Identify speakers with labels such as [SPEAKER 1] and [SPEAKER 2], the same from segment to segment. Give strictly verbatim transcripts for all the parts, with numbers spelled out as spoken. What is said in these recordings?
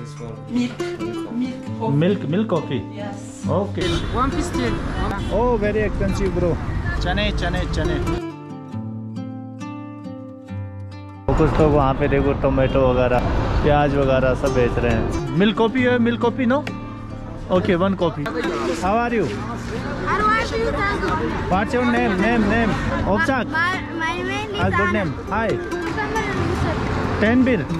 [SPEAKER 1] this one?
[SPEAKER 2] Milk. Milk coffee.
[SPEAKER 3] Milk, milk coffee.
[SPEAKER 2] Yes.
[SPEAKER 3] Okay.
[SPEAKER 2] One piece still.
[SPEAKER 3] Oh, very expensive, bro. चने चने चने। कुछ तो वहाँ पे देखो टोमेटो वगैरह, प्याज वगैरह सब बेच रहे हैं। मिल्क कॉफी है, milk coffee no? Okay, one coffee. How are you? What's your name? Name, name. Opsak.
[SPEAKER 4] My name is
[SPEAKER 3] Ah, good name. Hi. Tanbir.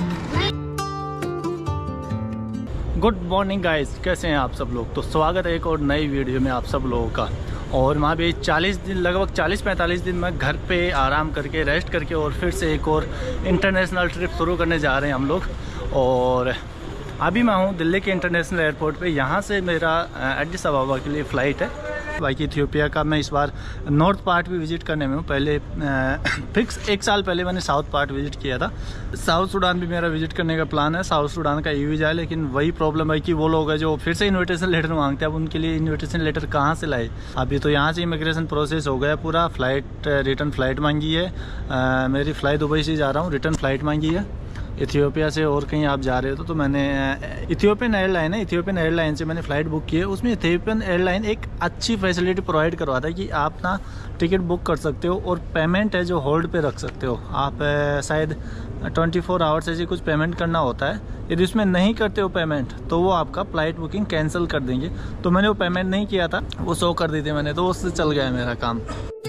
[SPEAKER 3] Good morning guys, कैसे हैं आप सब लोग। तो स्वागत है एक और नई वीडियो में आप सब लोगों का। और वहाँ भी चालीस दिन लगभग चालीस पैंतालीस दिन में घर पे आराम करके रेस्ट करके और फिर से एक और इंटरनेशनल ट्रिप शुरू करने जा रहे हैं हम लोग। और अभी मैं हूँ दिल्ली के इंटरनेशनल एयरपोर्ट पे। यहाँ से मेरा एडिस अबाबा के लिए फ़्लाइट है। बाकी इथियोपिया का मैं इस बार नॉर्थ पार्ट भी विज़िट करने में हूँ। पहले फिक्स एक साल पहले मैंने साउथ पार्ट विज़िट किया था। साउथ सूडान भी मेरा विज़िट करने का प्लान है। साउथ सूडान का ई वीज़ा है, लेकिन वही प्रॉब्लम है कि वो लोग हैं जो फिर से इन्विटेशन लेटर मांगते हैं। अब उनके लिए इन्विटेशन लेटर कहाँ से लाए। अभी तो यहाँ से इमिग्रेशन प्रोसेस हो गया पूरा। फ़्लाइट रिटर्न फ़्लाइट मांगी है। आ, मेरी फ़्लाइट दुबई से जा रहा हूँ, रिटर्न फ़्लाइट मांगी है। इथियोपिया से और कहीं आप जा रहे हो तो, तो मैंने इथियोपियन एयरलाइन है, इथियोपियन एयरलाइन से मैंने फ़्लाइट बुक की है। उसमें इथियोपियन एयरलाइन एक अच्छी फैसिलिटी प्रोवाइड करवाता है कि आप ना टिकट बुक कर सकते हो और पेमेंट है जो होल्ड पे रख सकते हो आप। शायद ट्वेंटी फोर आवर्स ऐसी कुछ पेमेंट करना होता है। यदि उसमें नहीं करते हो पेमेंट तो वो आपका फ़्लाइट बुकिंग कैंसिल कर देंगे। तो मैंने वो पेमेंट नहीं किया था, वो शो कर दी थी मैंने, तो उससे चल गया मेरा काम।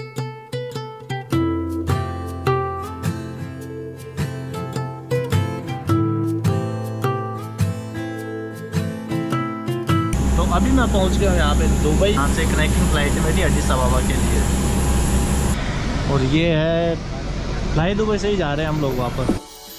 [SPEAKER 3] तो अभी मैं पहुंच गया हूँ यहाँ पे दुबई। यहाँ से कनेक्टिंग फ़्लाइट है मेरी एडिस अबाबा के लिए। और ये है फ्लाई दुबई से ही जा रहे हैं हम लोग वापस।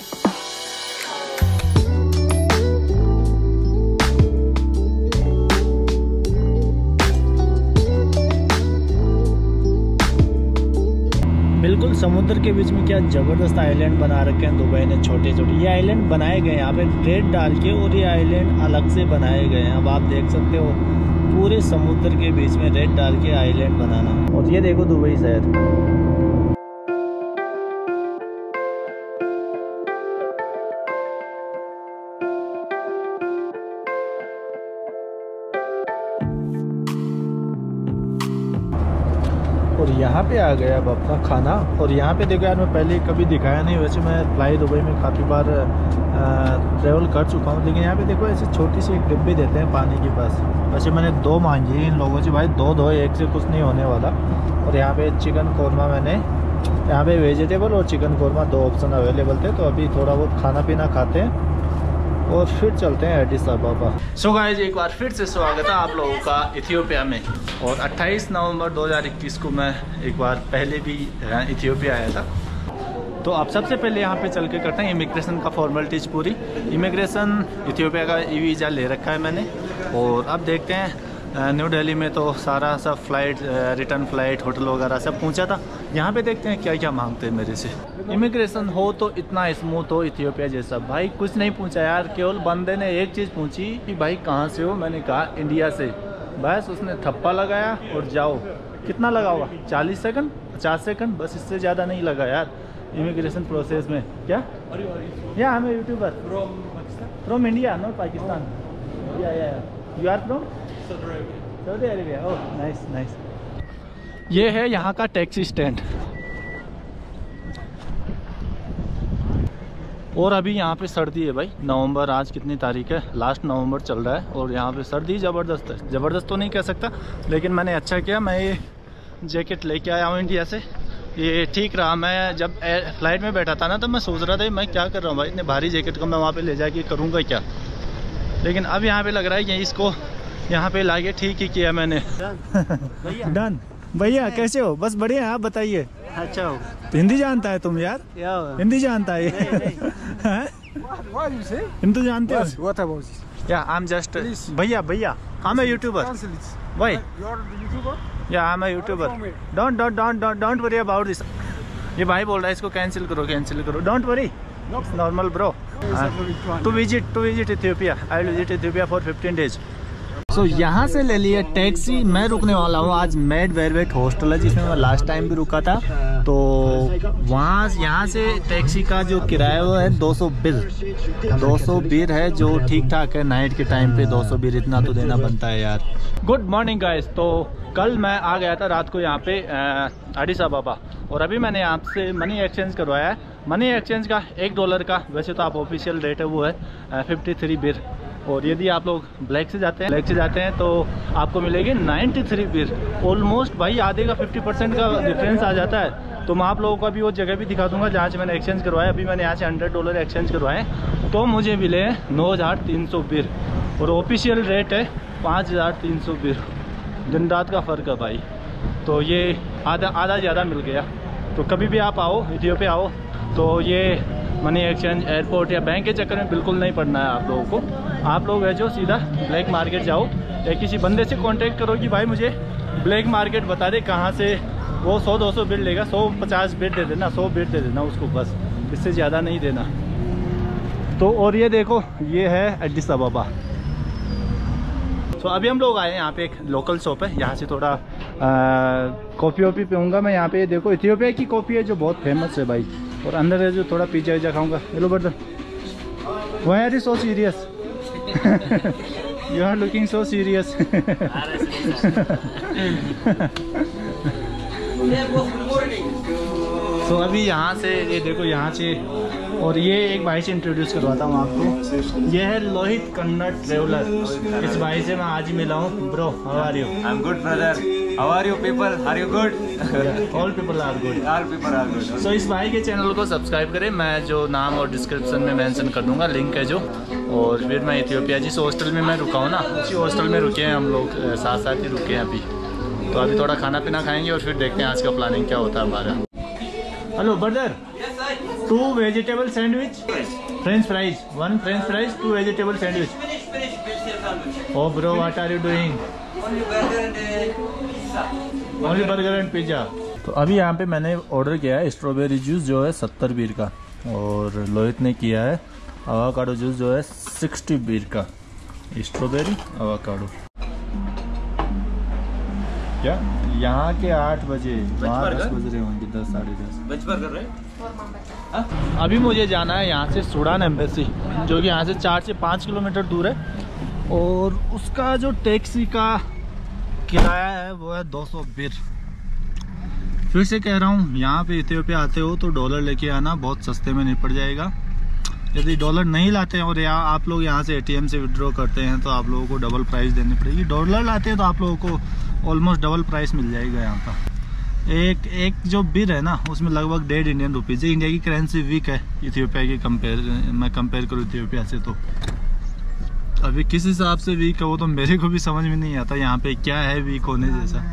[SPEAKER 3] बिल्कुल समुद्र के बीच में क्या ज़बरदस्त आइलैंड बना रखे हैं दुबई ने, छोटे छोटे। ये आइलैंड बनाए गए हैं यहाँ पे रेत डाल के, और ये आइलैंड अलग से बनाए गए हैं। अब आप देख सकते हो पूरे समुद्र के बीच में रेत डाल के आइलैंड बनाना। और ये देखो दुबई शहर। और यहाँ पे आ गया अब अपना खाना। और यहाँ पे देखो यार, मैं पहले कभी दिखाया नहीं। वैसे मैं फ्लाई दुबई में काफ़ी बार ट्रैवल कर चुका हूँ, लेकिन यहाँ पे देखो ऐसे छोटी सी एक डिब्बी देते हैं पानी के पास। वैसे मैंने दो मांगी है इन लोगों से, भाई दो दो एक से कुछ नहीं होने वाला। और यहाँ पे चिकन कौरमा मैंने, यहाँ पे वेजिटेबल और चिकन कौरमा दो ऑप्शन अवेलेबल थे। तो अभी थोड़ा बहुत खाना पीना खाते हैं और फिर चलते हैं एडिस अबाबा। सो गाइस, एक बार फिर से स्वागत है आप लोगों का इथियोपिया में। और अट्ठाईस नवंबर दो हज़ार इक्कीस को मैं एक बार पहले भी इथियोपिया आया था। तो अब सबसे पहले यहाँ पे चल के करते हैं इमिग्रेशन का फॉर्मेलिटीज़ पूरी। इमिग्रेशन इथियोपिया का ई वीज़ा ले रखा है मैंने। और अब देखते हैं न्यू दिल्ली में तो सारा सब फ्लाइट, रिटर्न फ़्लाइट, होटल वगैरह सब पूछा था। यहाँ पे देखते हैं क्या क्या मांगते हैं मेरे से। इमिग्रेशन हो तो इतना स्मूथ हो इथियोपिया जैसा। भाई कुछ नहीं पूछा यार, केवल बंदे ने एक चीज़ पूछी कि भाई कहाँ से हो। मैंने कहा इंडिया से। बस उसने थप्पा लगाया और जाओ। कितना लगा होगा? चालीस सेकंड, पचास सेकंड, बस इससे ज़्यादा नहीं लगा यार इमिग्रेशन प्रोसेस में। क्या या हमें YouTuber from India not Pakistan. या या you are from Saudi Arabia. Oh nice nice. ये है यहाँ का टैक्सी स्टैंड। और अभी यहाँ पे सर्दी है भाई। नवंबर आज कितनी तारीख है? लास्ट नवंबर चल रहा है और यहाँ पे सर्दी ज़बरदस्त है। ज़बरदस्त तो नहीं कह सकता, लेकिन मैंने अच्छा किया मैं ये जैकेट लेके आया हूँ इंडिया से। ये ठीक रहा। मैं जब फ्लाइट में बैठा था ना, तो मैं सोच रहा था मैं क्या कर रहा हूँ भाई, इतने भारी जैकेट को मैं वहाँ पे ले जाके करूँगा क्या। लेकिन अब यहाँ पे लग रहा है कि इसको यहाँ पे लाके ठीक ही किया मैंने। डन भैया, कैसे हो? बस बढ़िया, आप बताइए।
[SPEAKER 5] अच्छा हो?
[SPEAKER 3] तो हिंदी जानता है तुम यार? हिंदी जानता है? हिंदी जानते हो? या आई एम जस्ट भैया भैया आई एम अ यूट्यूबर। भाई या I am a YouTuber. Don't don't don't don't worry about this. ये भाई बोल रहा है इसको कैंसिल करो कैंसिल करो। Don't worry, normal bro. To visit to visit Ethiopia. I will visit Ethiopia for fifteen days. So so, यहाँ से ले लिया टैक्सी। मैं रुकने वाला हूँ आज मेड वेलवेट हॉस्टल है जिसमें मैं लास्ट टाइम भी रुका था। तो वहाँ यहाँ से टैक्सी का जो किराया वो है दो सौ बिर दो सौ बिर है, जो ठीक ठाक है। नाइट के टाइम पे दो सौ बिर इतना तो देना बनता है यार। Good morning guys. तो कल मैं आ गया था रात को यहाँ पे एडिस अबाबा, और अभी मैंने यहाँ से मनी एक्सचेंज करवाया है। मनी एक्सचेंज का एक डॉलर का, वैसे तो आप ऑफिशियल रेट है वो है फिफ्टी थ्री बिर, और यदि आप लोग ब्लैक से जाते हैं ब्लैक से जाते हैं तो आपको मिलेगी नाइन्टी थ्री बिर। ऑलमोस्ट भाई आधे का फिफ्टी परसेंट का डिफरेंस आ जाता है। तो मैं आप लोगों को अभी वो जगह भी दिखा दूंगा जहाँ से मैंने एक्सचेंज करवाया। अभी मैंने यहाँ से हंड्रेड डॉलर एक्सचेंज करवाए तो मुझे मिले नौ हज़ार तीन सौ बिर, और ऑफिशियल रेट है पाँच हज़ार तीन सौ बिर। दिन रात का फ़र्क है भाई, तो ये आधा आधा ज़्यादा मिल गया। तो कभी भी आप आओ इथियोपिया आओ तो ये मनी एक्सचेंज एयरपोर्ट या बैंक के चक्कर में बिल्कुल नहीं पड़ना है आप लोगों को। आप लोग है जो सीधा ब्लैक मार्केट जाओ या किसी बंदे से कांटेक्ट करो कि भाई मुझे ब्लैक मार्केट बता दे कहाँ से। वो सौ दो सौ बिल लेगा, सौ पचास बिल दे देना, सौ बिल दे देना उसको, बस इससे ज़्यादा नहीं देना। तो और ये देखो ये है एडिस अबाबा। तो अभी हम लोग आए यहाँ पे एक लोकल शॉप है, यहाँ से थोड़ा कॉफ़ी वॉफ़ी पीऊँगा मैं। यहाँ पे देखो इथियोपिया की कॉफ़ी है जो बहुत फेमस है भाई, और अंदर है जो थोड़ा पिज्जा विज्जा खाऊंगा। Hello brother, why are you so serious? You are looking so serious. तो अभी यहाँ से ये देखो यहाँ से, और ये एक भाई से इंट्रोड्यूस करवाता हूँ आपको। ये है लोहित कन्नड़ ट्रेवलर। इस भाई से मैं आज ही मिला हूँ। Bro, how are you?
[SPEAKER 1] I am good brother. How are you people? Are you good?
[SPEAKER 3] All people are good.
[SPEAKER 1] All people are good.
[SPEAKER 3] So इस भाई के चैनल को सब्सक्राइब करें, मैं जो नाम और डिस्क्रिप्शन में मेंशन कर दूंगा, लिंक है जो। और फिर मैं इथियोपिया जिस हॉस्टल में मैं रुका हूँ ना, उसी हॉस्टल में रुके हैं हम लोग, साथ साथ ही रुके हैं अभी। तो अभी थोड़ा खाना पीना खाएंगे और फिर देखते हैं आज का प्लानिंग क्या होता है हमारा। Hello brother, two vegetable sandwich, french fries, one french fries, two vegetable sandwich. Oh bro, what are you doing? Only burger and pizza. तो अभी यहाँ पे मैंने ऑर्डर किया है स्ट्रॉबेरी जूस जो है सत्तर बीर का, और लोहित ने किया है अवाकाडो जूस जो है सिक्सटी बीर का। स्ट्रॉबेरी अवाकाडो क्या यहाँ के आठ बजे, वहाँ दस बज रहे होंगे, दस साढ़े दस।
[SPEAKER 1] कर रहे।
[SPEAKER 3] अभी मुझे जाना है यहाँ से सूडान एम्बेसी, जो कि यहाँ से चार से पाँच किलोमीटर दूर है, और उसका जो टैक्सी का किराया है वो है दो सौ बिर। फिर से कह रहा हूँ, यहाँ पे इथियोपिया आते हो तो डॉलर लेके आना, बहुत सस्ते में निपट जाएगा। यदि डॉलर नहीं लाते हैं और यहाँ आप लोग यहाँ से एटीएम से विड्रॉ करते हैं तो आप लोगों को डबल प्राइस देनी पड़ेगी। डॉलर लाते हैं तो आप लोगों को ऑलमोस्ट डबल प्राइस मिल जाएगा यहाँ का। एक एक जो बिर है ना उसमें लगभग डेढ़ इंडियन रुपीज़ है। इंडिया की करेंसी वीक है इथियोपिया की कंपेयर, मैं कंपेयर करूँ इथियोपिया से तो अभी किस हिसाब से वीक है वो तो मेरे को भी समझ में नहीं आता यहाँ पे क्या है वीक होने जैसा।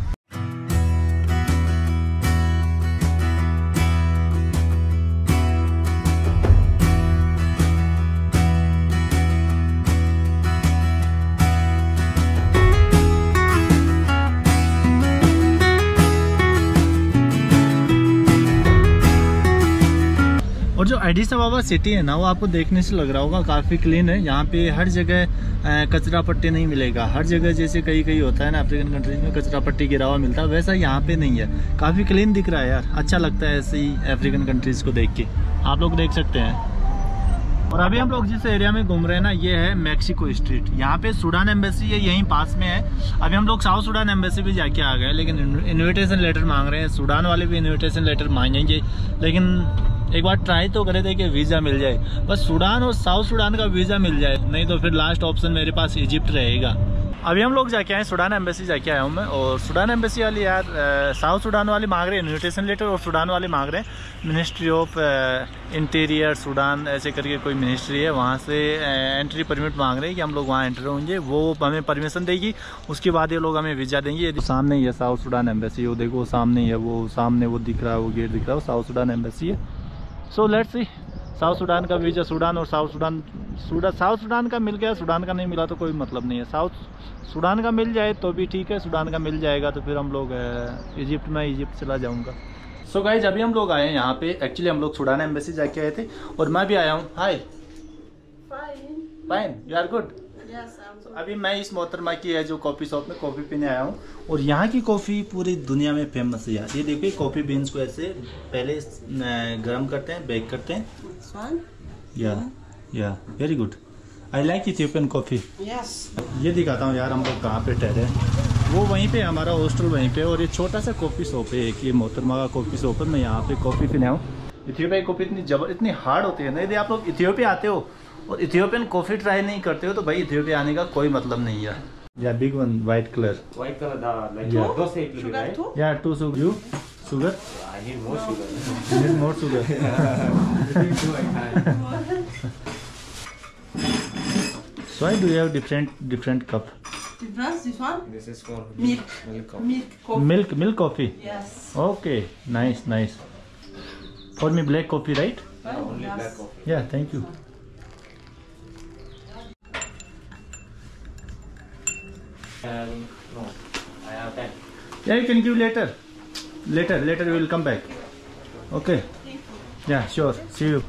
[SPEAKER 3] और जो एडिस अबाबा सिटी है ना वो आपको देखने से लग रहा होगा काफ़ी क्लीन है। यहाँ पे हर जगह कचरा पट्टी नहीं मिलेगा। हर जगह जैसे कहीं कहीं होता है ना अफ्रीकन कंट्रीज में कचरा पट्टी गिरा हुआ मिलता है, वैसा यहाँ पे नहीं है। काफ़ी क्लीन दिख रहा है यार, अच्छा लगता है ऐसे ही अफ्रीकन कंट्रीज़ को देख के। आप लोग देख सकते हैं। और अभी हम लोग जिस एरिया में घूम रहे हैं ना ये है मैक्सिको स्ट्रीट। यहाँ पे सूडान एम्बेसी है, यहीं पास में है। अभी हम लोग साउथ सूडान एम्बेसी भी जाके आ गए, लेकिन इन्विटेशन लेटर मांग रहे हैं। सूडान वाले भी इन्विटेशन लेटर मांगेंगे, लेकिन एक बार ट्राई तो करे थे कि वीज़ा मिल जाए। बस सूडान और साउथ सूडान का वीज़ा मिल जाए, नहीं तो फिर लास्ट ऑप्शन मेरे पास इजिप्ट रहेगा। अभी हम लोग जाके आए, सूडान एम्बेसी जाके आया हूँ मैं। और सूडान एम्बेसी वाली यार, साउथ सूडान वाले मांग रहे हैं इन्विटेशन लेटर, और सूडान वाले मांग रहे हैं मिनिस्ट्री ऑफ इंटीरियर सूडान, ऐसे करके कोई मिनिस्ट्री है, वहाँ से एंट्री परमिट मांग रहे हैं कि हम लोग वहाँ एंटर होंगे। वो हमें परमिशन देगी, उसके बाद ये लोग हमें वीज़ा देंगे। तो सामने ही है साउथ सूडान एम्बेसी, वो देखो सामने ही है, वो सामने वो दिख रहा है, वो गेट दिख रहा है, वो साउथ सूडान एम्बेसी है। So let's see, south Sudan का वीज़ा सूडान और साउथ सूडान सूडा साउथ सूडान का मिल गया, सूडान का नहीं मिला तो कोई मतलब नहीं है। साउथ सूडान का मिल जाए तो भी ठीक है, सूडान का मिल जाएगा तो फिर हम लोग इजिप्ट में इजिप्ट चला जाऊंगा। सो so गाइज अभी हम लोग आए हैं यहाँ पे। एक्चुअली हम लोग सूडान एम्बेसी जाके आए थे और मैं भी आया हूँ। Hi, fine, you are good?
[SPEAKER 2] Yes, I'm
[SPEAKER 3] तो अभी मैं इस मोहतरमा की है जो कॉफ़ी शॉप में कॉफ़ी पीने आया हूँ और यहाँ की कॉफ़ी पूरी दुनिया में फेमस है यार। ये देखिए कॉफ़ी बीन्स को ऐसे पहले गर्म करते हैं, बेक करते हैं।
[SPEAKER 2] This one?
[SPEAKER 3] या या very good, I like Ethiopian coffee.
[SPEAKER 2] Yes.
[SPEAKER 3] ये दिखाता हूँ यार हम लोग कहाँ पे ठहरे हैं। वो वहीं पे हमारा हॉस्टल वहीं पे, और ये छोटा सा कॉफ़ी शॉप है एक, ये मोहतरमा का कॉफ़ी शॉप है। मैं यहाँ पे कॉफ़ी पीने आऊँ। इथियोपिया की कॉफ़ी इतनी जबर इतनी हार्ड होती है ना, यदि आप लोग इथियोपिया आते हो और इथियोपियन कॉफ़ी ट्राई नहीं करते हो तो भाई इथियोपिया आने का कोई मतलब नहीं है। या big one white colour.
[SPEAKER 1] White color, the like
[SPEAKER 3] Yeah.
[SPEAKER 1] dosa it will be,
[SPEAKER 2] Sugar
[SPEAKER 1] right?
[SPEAKER 2] too?
[SPEAKER 3] या two sugar you sugar
[SPEAKER 1] I need more sugar.
[SPEAKER 3] Need more sugar. So why do you have different different cup?
[SPEAKER 2] Difference, this one?
[SPEAKER 1] This is for
[SPEAKER 2] Milk.
[SPEAKER 1] milk coffee.
[SPEAKER 2] Milk coffee.
[SPEAKER 3] Milk milk coffee.
[SPEAKER 2] Yes.
[SPEAKER 3] Okay, nice nice. For me black coffee, right?
[SPEAKER 2] Right?
[SPEAKER 1] Only
[SPEAKER 2] Yes.
[SPEAKER 1] black coffee.
[SPEAKER 3] Yeah, thank you.
[SPEAKER 1] Um, no, I have ten.
[SPEAKER 3] Yeah, you can give later. Later, later we will come back. Okay. Yeah, sure. See you.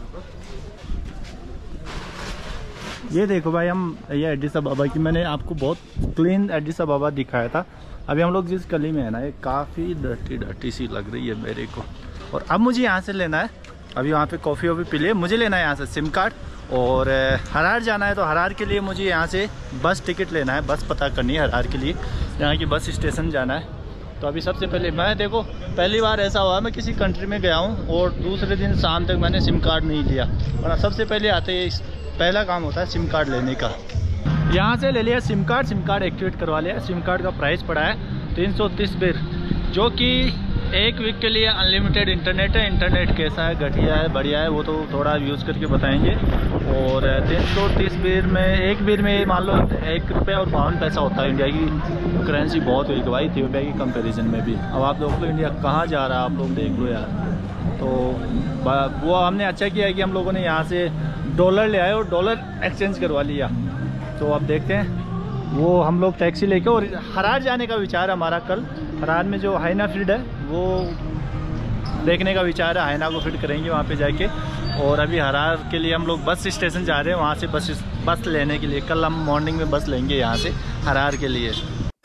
[SPEAKER 3] ये देखो भाई, हम ये Aedes अबाबा की मैंने आपको बहुत clean Aedes अबाबा दिखाया था। अभी हम लोग जिस गली में है ना, ये काफ़ी डर्टी डर्टी सी लग रही है मेरे को। और अब मुझे यहाँ से लेना है, अभी वहाँ पे कॉफ़ी वॉफ़ी पी लिए, मुझे लेना है यहाँ से सिम कार्ड और हरार जाना है। तो हरार के लिए मुझे यहाँ से बस टिकट लेना है, बस पता करनी है हरार के लिए, यहाँ की बस स्टेशन जाना है। तो अभी सबसे पहले मैं देखो, पहली बार ऐसा हुआ मैं किसी कंट्री में गया हूँ और दूसरे दिन शाम तक मैंने सिम कार्ड नहीं लिया, और सबसे पहले आते ही पहला काम होता है सिम कार्ड लेने का। यहाँ से ले लिया SIM card, SIM card activate करवा लिया। सिम कार्ड का प्राइस पड़ा है तीन सौ तीस बिर, जो कि एक वीक के लिए अनलिमिटेड इंटरनेट है। इंटरनेट कैसा है, घटिया है, बढ़िया है, वो तो थोड़ा यूज़ करके बताएंगे। और तीन सौ तीस बिर में एक बिर में मान लो एक रुपये और बावन पैसा होता है। इंडिया की करेंसी बहुत हुई भाई इथियोपिया की कंपैरिजन में भी। अब आप देख लो इंडिया कहाँ जा रहा है, आप लोग देख लो यार। तो वो हमने अच्छा किया है कि हम लोगों ने यहाँ से डॉलर ले आए और डॉलर एक्सचेंज करवा लिया। तो अब देखते हैं, वो हम लोग टैक्सी लेके, और हरार जाने का विचार है हमारा कल। हरार में जो हाइना फील्ड है वो देखने का विचार है, हाइना को फीड करेंगे वहाँ पे जाके। और अभी हरार के लिए हम लोग बस स्टेशन जा रहे हैं, वहाँ से बस बस लेने के लिए। कल हम मॉर्निंग में बस लेंगे यहाँ से हरार के लिए।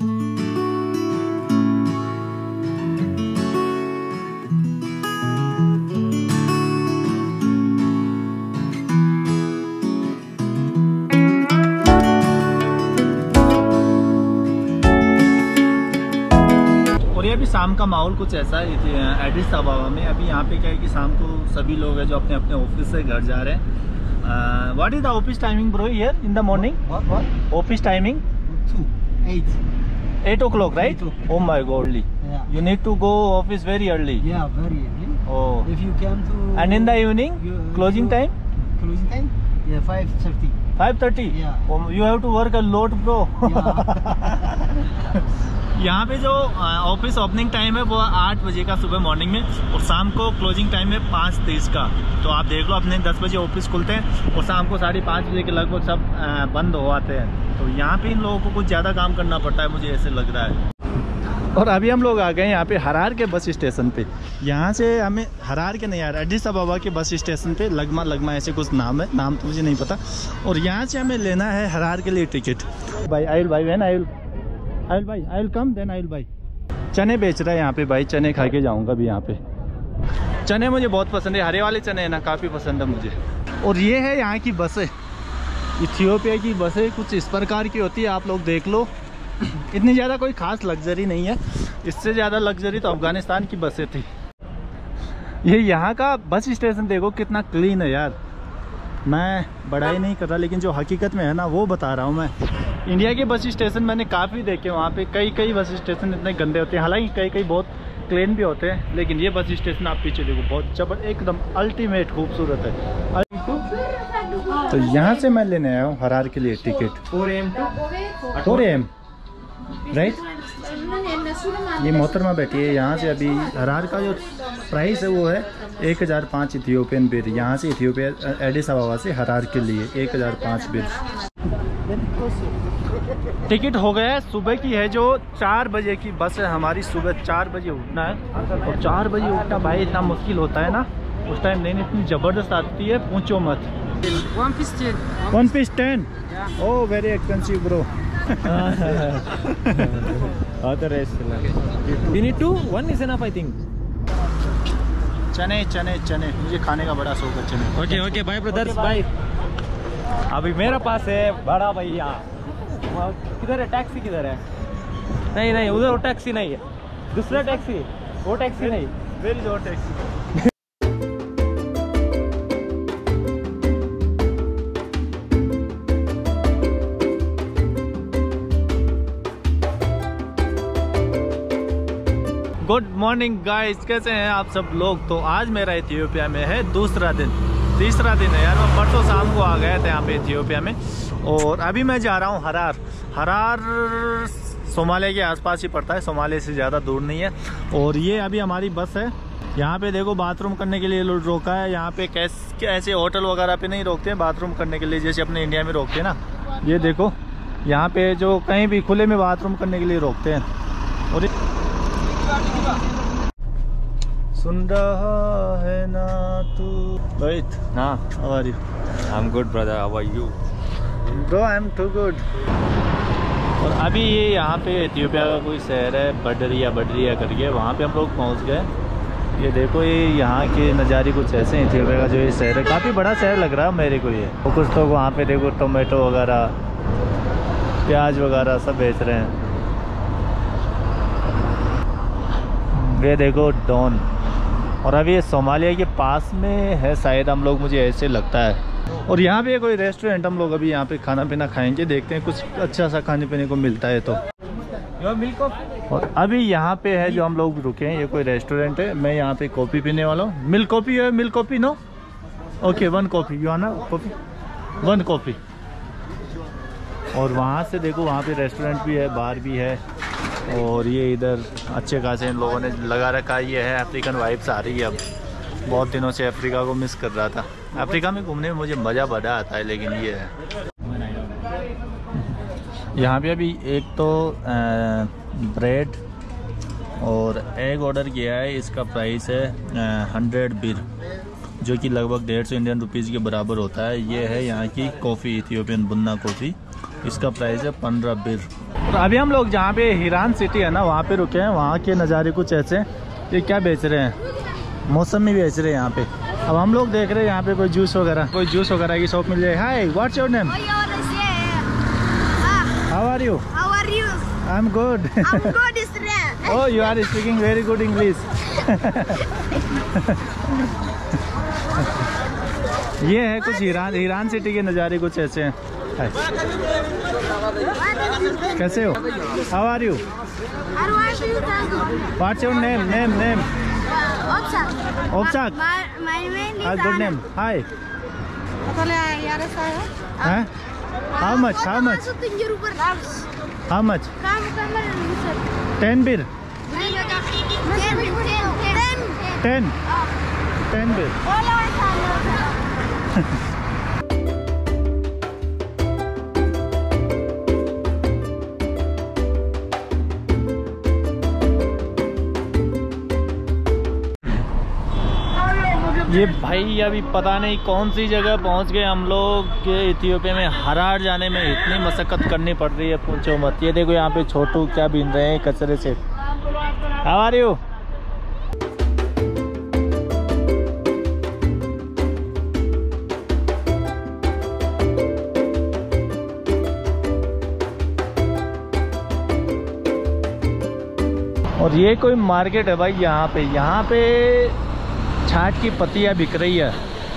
[SPEAKER 3] अभी शाम का माहौल कुछ ऐसा है एडिस अबाबा में। अभी यहाँ पे क्या है कि शाम को सभी लोग हैं जो अपने अपने ऑफिस से घर जा रहे हैं। What is the office timing bro here in the morning? Office timing eight o'clock, right? Oh my godly.
[SPEAKER 4] Yeah.
[SPEAKER 3] You need to go office very early.
[SPEAKER 4] Yeah, very early.
[SPEAKER 3] Oh.
[SPEAKER 4] If you come to.
[SPEAKER 3] And in the evening,
[SPEAKER 4] you,
[SPEAKER 3] closing
[SPEAKER 4] you,
[SPEAKER 3] time?
[SPEAKER 4] Closing time? Yeah, five thirty.
[SPEAKER 3] five thirty?
[SPEAKER 4] Yeah.
[SPEAKER 3] Oh, you have to work a lot, bro.
[SPEAKER 4] Yeah.
[SPEAKER 3] यहाँ पे जो office opening time है वो आठ बजे का सुबह morning में, और शाम को क्लोजिंग टाइम है पाँच तीस का। तो आप देख लो, अपने दस बजे ऑफिस खुलते हैं और शाम को साढ़े पाँच बजे के लगभग सब बंद हो आते हैं। तो यहाँ पे इन लोगों को कुछ ज़्यादा काम करना पड़ता है, मुझे ऐसे लग रहा है। और अभी हम लोग आ गए यहाँ पे हरार के बस स्टेशन पे। यहाँ से हमें हरार के नहीं, यार एडिस अबाबा के बस स्टेशन पे लगमा लगमा ऐसे कुछ नाम है, नाम तो मुझे नहीं पता। और यहाँ से हमें लेना है हरार के लिए टिकट। भाई आई विल भाई when I will I will भाई I will come then I will भाई। चने बेच रहा है यहाँ पे भाई, चने खा के जाऊँगा अभी यहाँ पे। चने मुझे बहुत पसंद है, हरे वाले चने है ना, काफ़ी पसंद है मुझे। और ये है यहाँ की बसें, इथियोपिया की बसें कुछ इस प्रकार की होती है, आप लोग देख लो। इतनी ज़्यादा कोई ख़ास लग्जरी नहीं है, इससे ज़्यादा लग्जरी तो अफ़गानिस्तान की बसें थी। ये यहाँ का बस स्टेशन देखो कितना क्लीन है यार। मैं बड़ाई नहीं कर रहा, लेकिन जो हकीकत में है ना वो बता रहा हूँ मैं। इंडिया के बस स्टेशन मैंने काफ़ी देखे, वहाँ पे कई कई बस स्टेशन इतने गंदे होते हैं, हालांकि कई कई बहुत क्लीन भी होते हैं। लेकिन ये बस स्टेशन आप पीछे देखो, बहुत जबर एकदम अल्टीमेट खूबसूरत है। तो यहाँ से मैं लेने आया हूँ हरार के लिए ticket.
[SPEAKER 1] four a m to
[SPEAKER 3] four a m right. ये मोहतरमा बैठी है यहाँ से। अभी हरार का जो प्राइस है वो है एक हज़ार पाँच इथियोपियन बिर, यहाँ से इथियोपिया एडिस अबाबा से हरार के लिए एक हज़ार पाँच बिर। टिकट हो गया है। सुबह की है जो चार बजे की बस है हमारी, सुबह चार बजे उठना है। और चार बजे उठना भाई इतना मुश्किल होता है ना, उस टाइम नहीं इतनी ज़बरदस्त आती है, पूछो मत।
[SPEAKER 2] One piece ten.
[SPEAKER 3] One piece ten.
[SPEAKER 2] Yeah.
[SPEAKER 3] Oh, very expensive, bro. Other restaurant.
[SPEAKER 1] You need two? One is enough, I think.
[SPEAKER 3] चने चने चने मुझे खाने का बड़ा शौक है चने।
[SPEAKER 1] Okay okay bye brothers bye. अभी मेरे पास है बड़ा भैया। किधर है टैक्सी किधर है? नहीं नहीं उधर वो टैक्सी नहीं है, दूसरा टैक्सी, वो टैक्सी नहीं।
[SPEAKER 3] वेरी दो टैक्सी। गुड मॉर्निंग गाइस, कैसे हैं आप सब लोग। तो आज मेरा इथियोपिया में है दूसरा दिन, तीसरा दिन है यार। मैं परसों शाम को आ गया था यहाँ पे इथियोपिया में, और अभी मैं जा रहा हूँ हरार। हरार सोमालिया के आसपास ही पड़ता है, सोमालिया से ज़्यादा दूर नहीं है। और ये अभी हमारी बस है। यहाँ पे देखो बाथरूम करने के लिए लोग रोका है। यहाँ पे कैसे ऐसे होटल वगैरह पे नहीं रोकते हैं बाथरूम करने के लिए, जैसे अपने इंडिया में रोकते हैं ना। ये देखो यहाँ पे जो कहीं भी खुले में बाथरूम करने के लिए रोकते हैं। और सुन रहा है ना तू रोहित?
[SPEAKER 1] हाँ
[SPEAKER 3] how are you?
[SPEAKER 1] I am good brother, how are you?
[SPEAKER 3] Bro I am too good. और अभी ये यहाँ पे इथियोपिया का कोई शहर है बडरिया, बडरिया करके, वहाँ पे हम लोग पहुँच गए। ये देखो ये यहाँ के नज़ारे कुछ ऐसे हैं। इथियोपिया का जो ये शहर है काफ़ी बड़ा शहर लग रहा है मेरे को ये। और कुछ तो वहाँ पे देखो टोमेटो वगैरह, प्याज वगैरह सब बेच रहे हैं। ये देखो डॉन। और अभी ये सोमालिया के पास में है शायद, हम लोग, मुझे ऐसे लगता है। और यहाँ पे कोई रेस्टोरेंट, हम लोग अभी यहाँ पे खाना पीना खाएंगे, देखते हैं कुछ अच्छा सा खाने पीने को मिलता है तो।
[SPEAKER 1] मिल्क
[SPEAKER 3] और अभी यहाँ पे है जो हम लोग रुके हैं, ये कोई रेस्टोरेंट है। मैं यहाँ पे कॉफ़ी पीने वाला हूँ। मिल्क कॉफ़ी है? Milk coffee no? Okay one coffee, you are ना कॉफ़ी, वन कॉफ़ी। और वहाँ से देखो वहाँ पे रेस्टोरेंट भी है, बार भी है। और ये इधर अच्छे खासे इन लोगों ने लगा रखा है। ये है अफ्रीकन वाइब्स आ रही है। अब बहुत दिनों से अफ्रीका को मिस कर रहा था। अफ्रीका में घूमने में मुझे मज़ा बड़ा आता है, लेकिन ये है यहाँ पे अभी एक तो ब्रेड और एग ऑर्डर किया है। इसका प्राइस है हंड्रेड बिर, जो कि लगभग डेढ़ सौ इंडियन रुपीज़ के बराबर होता है। ये है यहाँ की कॉफ़ी, इथियोपियन बुन्ना कॉफ़ी, इसका प्राइस है पंद्रह बिर। और अभी हम लोग जहाँ पे हिरान सिटी है ना, वहाँ पे रुके हैं। वहाँ के नज़ारे कुछ ऐसे। ये क्या बेच रहे हैं? मौसमी बेच रहे हैं यहाँ पे। अब हम लोग देख रहे हैं यहाँ पे कोई जूस वगैरह, कोई जूस वगैरह की शॉप मिल जाए। Hi, what's your name? How are you?
[SPEAKER 5] How are you?
[SPEAKER 3] I am good.
[SPEAKER 5] I'm good, Israel.
[SPEAKER 3] Oh, you are speaking very good English. ये है कुछ ईरान, ईरान सिटी के नज़ारे कुछ ऐसे हैं। कैसे हो? How are you?
[SPEAKER 5] How are you?
[SPEAKER 3] What's your name? Name, name.
[SPEAKER 5] Opsak.
[SPEAKER 3] Opsak.
[SPEAKER 5] My, my name is
[SPEAKER 3] Ah, good name. Hi. Huh? How much? How much? How much? Ten bir. Ten. Ten bir. ये भाई अभी पता नहीं कौन सी जगह पहुंच गए हम लोग के इथियोपिया में। हरार जाने में इतनी मशक्कत करनी पड़ रही है, पूछो मत। ये देखो यहाँ पे छोटू क्या बीन रहे हैं कचरे से। How are you? और ये कोई मार्केट है भाई। यहाँ पे यहाँ पे छाट की पत्तियाँ बिक रही है।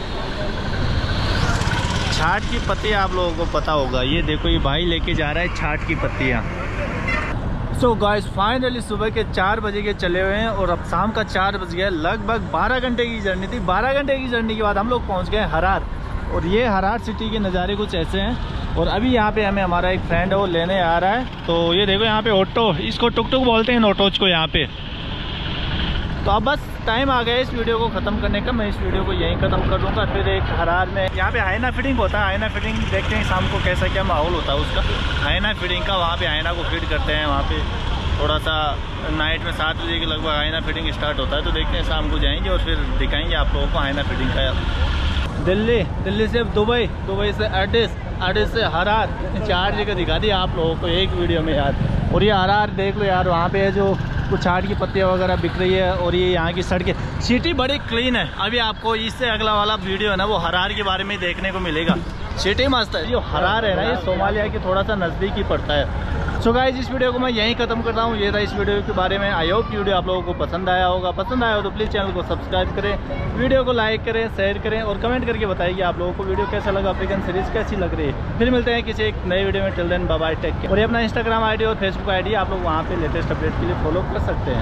[SPEAKER 3] छाट की पत्तियाँ आप लोगों को पता होगा। ये देखो ये भाई लेके जा रहा है छाट की पत्तियाँ। सो गाइस फाइनली सुबह के चार बजे के चले हुए हैं और अब शाम का चार बज गया। लगभग बारह घंटे की जर्नी थी। बारह घंटे की जर्नी के बाद हम लोग पहुँच गए हरार। और ये हरार सिटी के नज़ारे कुछ ऐसे हैं। और अभी यहाँ पे हमें हमारा एक फ्रेंड है वो लेने आ रहा है। तो ये देखो यहाँ पे ऑटो, इसको टुक टुक बोलते हैं ऑटोज को यहाँ पे। तो अब बस टाइम आ गया इस वीडियो को ख़त्म करने का। मैं इस वीडियो को यहीं ख़त्म कर दूँगा। फिर एक हरार में यहाँ पे आयना फिटिंग होता है। आयना फिटिंग देखते हैं शाम को कैसा क्या माहौल होता है उसका। आयना फिटिंग का वहाँ पे आयना को फिट करते हैं। वहाँ पे थोड़ा सा नाइट में सात बजे के लगभग आयना फिटिंग स्टार्ट होता है। तो देखते हैं शाम को जाएंगे और फिर दिखाएंगे आप लोगों को आयना फिटिंग का। दिल्ली, दिल्ली से दुबई, दुबई से एडिस, एडिस से हरार, चार जगह दिखा दी आप लोगों को एक वीडियो में यार। और ये हरार देख लो यार, वहाँ पे है जो कुछ चाट की पत्तियाँ वगैरह बिक रही है। और ये यहाँ की सड़कें, सिटी बड़ी क्लीन है। अभी आपको इससे अगला वाला वीडियो है ना वो हरार के बारे में देखने को मिलेगा। सिटी मस्त है। जो हरार है ना ये सोमालिया के थोड़ा सा नज़दीक ही पड़ता है। सो गाइस इस वीडियो को मैं यहीं ख़त्म करता हूँ। ये था इस वीडियो के बारे में। आई होप की वीडियो आप लोगों को पसंद आया होगा। पसंद आया हो तो प्लीज़ चैनल को सब्सक्राइब करें, वीडियो को लाइक करें, शेयर करें और कमेंट करके बताइए कि आप लोगों को वीडियो कैसा लगा, अफ्रीकन सीरीज़ कैसी लग रही है। फिर मिलते हैं किसी एक नई वीडियो में। Till then bye bye, take care. और ये अपना इंस्टाग्राम आईडी और फेसबुक आईडी आप लोग वहाँ पे लेटेस्ट अपडेट के लिए फॉलो कर सकते हैं।